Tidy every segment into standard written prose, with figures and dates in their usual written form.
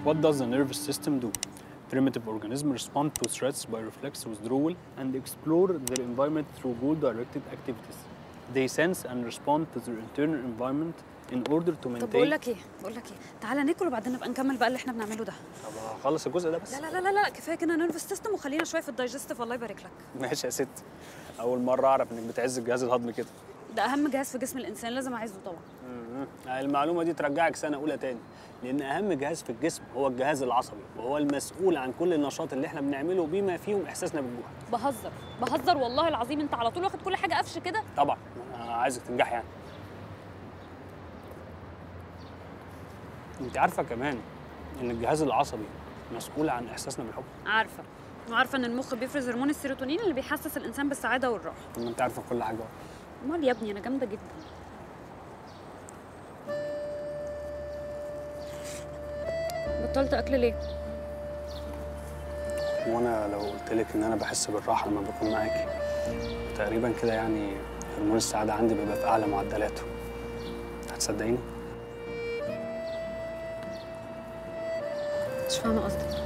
What does the nervous system do? Primitive organisms respond to threats by reflex withdrawal and explore their environment through goal-directed activities. They sense and respond to their internal environment in order to maintain. طب بقول لك ايه تعالى ناكل وبعدين نبقى نكمل بقى اللي احنا بنعمله ده. طب هخلص الجزء ده بس. لا لا لا لا كفايه كده نيرفس سيستم وخلينا شويه في الدايجستيف. الله يبارك لك. ماشي يا ست. اول مره اعرف انك بتعز الجهاز الهضمي كده. ده اهم جهاز في جسم الانسان، لازم اعزه طبعا. المعلومه دي ترجعك سنه اولى تاني، لان اهم جهاز في الجسم هو الجهاز العصبي، وهو المسؤول عن كل النشاط اللي احنا بنعمله بما فيهم احساسنا بالجوع. بهزر والله العظيم، انت على طول واخد كل حاجه قفش كده. طبعا انا عايزك تنجح يعني. انت عارفه كمان ان الجهاز العصبي مسؤول عن احساسنا بالحب؟ عارفه، وعارفه ان المخ بيفرز هرمون السيروتونين اللي بيحسس الانسان بالسعاده والراحه. طب ما انت عارفه كل حاجه. امال يا ابني انا جامده جدا. بطلت اكل ليه؟ وانا لو قلت لك ان انا بحس بالراحه لما بكون معاكي تقريبا كده يعني هرمون السعاده عندي بيبقى في اعلى معدلاته، هتصدقيني؟ مش فاهمه قصدك.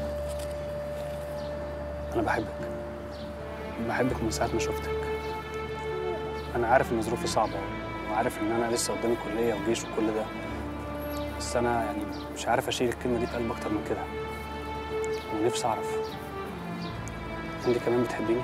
انا بحبك من ساعه ما شفتك. انا عارف ان ظروفي صعبه وعارف ان انا لسه قدامي كليه وجيش وكل ده، بس انا يعني مش عارف اشيل الكلمه دي في قلبي اكتر من كده. ونفسي اعرف انت كمان بتحبيني؟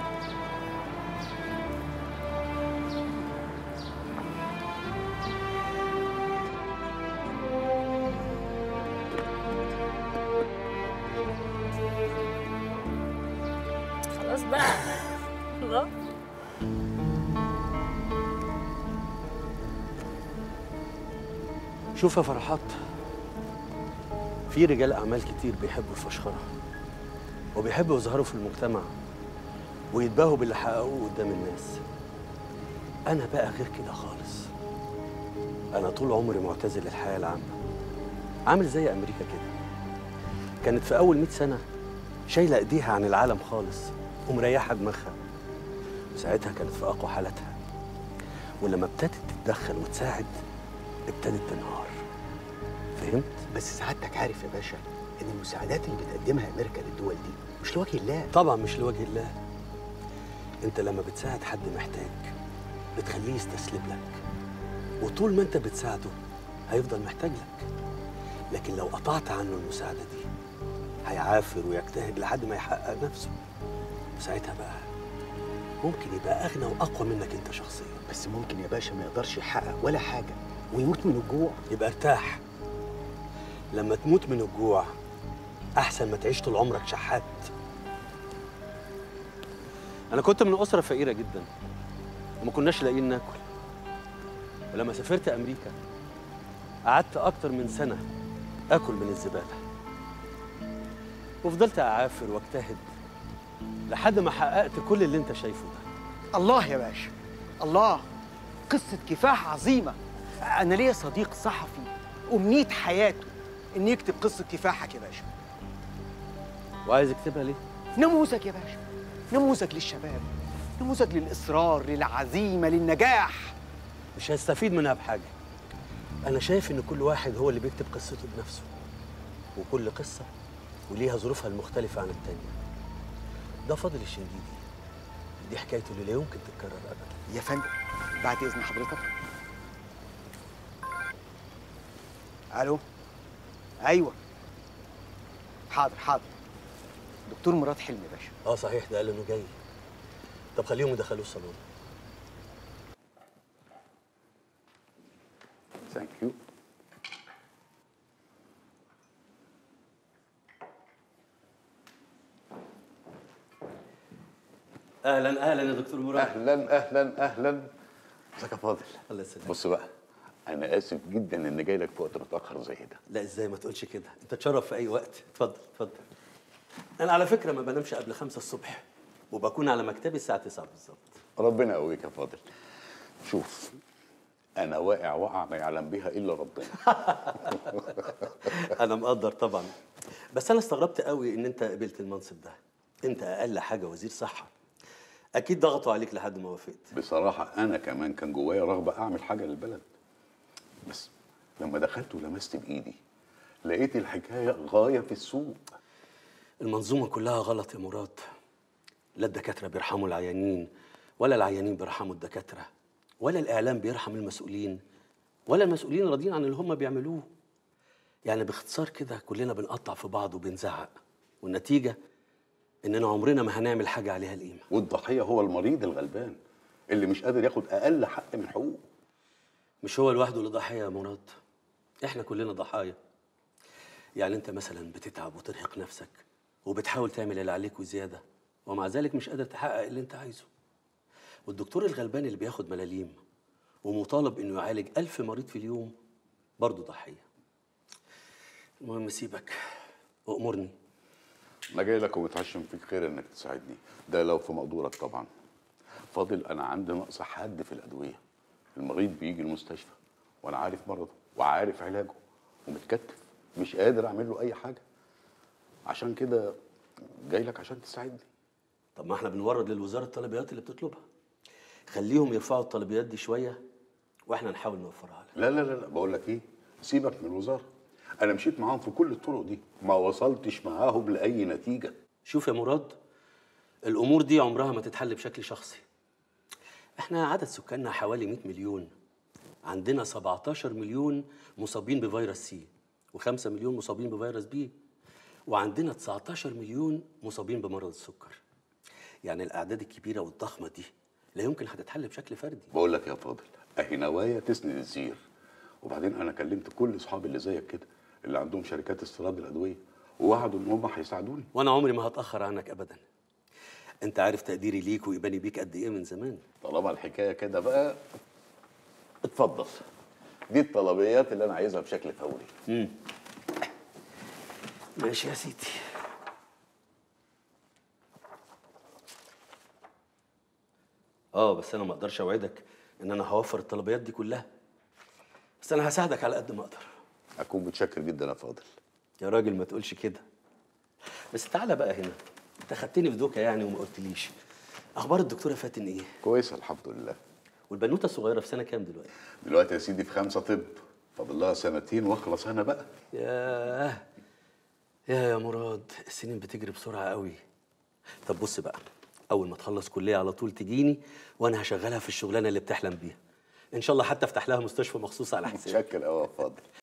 خلاص بقى. الله. شوف يا فرحات، في رجال أعمال كتير بيحبوا الفشخرة وبيحبوا يظهروا في المجتمع ويتباهوا باللي حققوه قدام الناس. أنا بقى غير كده خالص. أنا طول عمري معتزل الحياة العامة، عامل زي أمريكا كده. كانت في أول 100 سنة شايلة إيديها عن العالم خالص ومريحة دماغها، وساعتها كانت في أقوى حالاتها، ولما ابتدت تتدخل وتساعد ابتدت تنهار. فهمت؟ بس سعادتك عارف يا باشا ان المساعدات اللي بتقدمها امريكا للدول دي مش لوجه الله. طبعا مش لوجه الله. انت لما بتساعد حد محتاج بتخليه يستسلم لك، وطول ما انت بتساعده هيفضل محتاج لك. لكن لو قطعت عنه المساعده دي هيعافر ويجتهد لحد ما يحقق نفسه، وساعتها بقى ممكن يبقى اغنى واقوى منك انت شخصيا. بس ممكن يا باشا ما يقدرش يحقق ولا حاجه ويموت من الجوع. يبقى ارتاح. لما تموت من الجوع احسن ما تعيش طول عمرك شحات. انا كنت من اسره فقيره جدا وما كناش لاقيين ناكل، ولما سافرت امريكا قعدت اكتر من سنه اكل من الزباله، وفضلت اعافر واجتهد لحد ما حققت كل اللي انت شايفه ده. الله يا باشا، الله، قصه كفاح عظيمه. انا ليا صديق صحفي امنيه حياته ان يكتب قصه كفاحك يا باشا. وعايز اكتبها ليه؟ نموذج يا باشا، نموذج للشباب، نموذج للاصرار، للعزيمه، للنجاح. مش هيستفيد منها بحاجه. انا شايف ان كل واحد هو اللي بيكتب قصته بنفسه، وكل قصه وليها ظروفها المختلفه عن التانيه. ده فاضل الشنجيدي، دي حكايته اللي لا يمكن تتكرر ابدا. يا فندم بعد اذن حضرتك. الو. ايوه حاضر حاضر. دكتور مراد حلمي يا باشا. صحيح، ده قال انه جاي. طب خليهم يدخلوه الصالون. ثانك يو. اهلا اهلا يا دكتور مراد. اهلا اهلا اهلا. ازيك يا فاضل؟ الله يسلمك. بص بقى، انا اسف جدا ان جاي لك في وقت متاخر زي ده. لا ازاي، ما تقولش كده، انت تشرف في اي وقت. اتفضل اتفضل. انا على فكره ما بنامش قبل 5 الصبح وبكون على مكتبي الساعه 9 بالظبط. ربنا يقويك يا فاضل. شوف، انا واقع وقعه ما يعلم بها الا ربنا. انا مقدر طبعا، بس انا استغربت قوي ان انت قبلت المنصب ده. انت اقل حاجه وزير صحه، اكيد ضغطوا عليك لحد ما وافقت. بصراحه انا كمان كان جوايا رغبه اعمل حاجه للبلد، بس لما دخلت ولمست بايدي لقيت الحكايه غايه في السوق. المنظومه كلها غلط يا مراد. لا الدكاتره بيرحموا العيانين، ولا العيانين بيرحموا الدكاتره، ولا الاعلام بيرحم المسؤولين، ولا المسؤولين راضيين عن اللي هم بيعملوه. يعني باختصار كده كلنا بنقطع في بعض وبنزعق، والنتيجه اننا عمرنا ما هنعمل حاجه عليها القيمه. والضحيه هو المريض الغلبان اللي مش قادر ياخد اقل حق من حقوقه. مش هو لوحده اللي ضحيه يا مراد، احنا كلنا ضحايا. يعني انت مثلا بتتعب وترهق نفسك وبتحاول تعمل اللي عليك وزياده، ومع ذلك مش قادر تحقق اللي انت عايزه. والدكتور الغلبان اللي بياخد ملاليم ومطالب انه يعالج 1000 مريض في اليوم برضه ضحيه. المهم سيبك وامرني. انا جاي لك ومتعشم فيك خير انك تساعدني، ده لو في مقدورك طبعا. فاضل انا عندي نقص حاد في الادويه. المريض بيجي المستشفى وانا عارف مرضه وعارف علاجه ومتكتف، مش قادر اعمل له اي حاجه. عشان كده جاي لك عشان تساعدني. طب ما احنا بنورد للوزاره الطلبيات اللي بتطلبها، خليهم يرفعوا الطلبيات دي شويه واحنا نحاول نوفرها لك. لا لا لا لا، بقول لك ايه، سيبك من الوزاره. انا مشيت معاهم في كل الطرق دي، ما وصلتش معاهم لاي نتيجه. شوف يا مراد، الامور دي عمرها ما تتحل بشكل شخصي. احنا عدد سكاننا حوالي 100 مليون، عندنا 17 مليون مصابين بفيروس سي و5 مليون مصابين بفيروس بي، وعندنا 19 مليون مصابين بمرض السكر. يعني الاعداد الكبيره والضخمه دي لا يمكن هتتحل بشكل فردي. بقول لك يا فاضل، اهي نوايا تسند الزير. وبعدين انا كلمت كل اصحابي اللي زيك كده اللي عندهم شركات استيراد الادويه، ووعدوا ان هم هيساعدوني. وانا عمري ما هتاخر عنك ابدا. انت عارف تقديري ليك وايماني بيك قد ايه من زمان. طالما الحكايه كده بقى، اتفضل. دي الطلبيات اللي انا عايزها بشكل فوري. ماشي يا سيدي. بس انا ما اقدرش اوعدك ان انا هوفر الطلبيات دي كلها، بس انا هساعدك على قد ما اقدر. اكون متشكر جدا يا فاضل. يا راجل ما تقولش كده. بس تعالى بقى هنا، انت خدتني في دوكا يعني وما قلتليش اخبار الدكتوره فاتن ايه؟ كويسه الحمد لله. والبنوته الصغيره في سنه كام دلوقتي؟ دلوقتي يا سيدي في 5 طب، فاضل لها 2 واخلص انا بقى. يا مراد، السنين بتجري بسرعه قوي. طب بص بقى، اول ما تخلص كليه على طول تجيني وانا هشغلها في الشغلانه اللي بتحلم بيها. ان شاء الله حتى افتح لها مستشفى مخصوص على حسابي. متشكر قوي يا فاضل.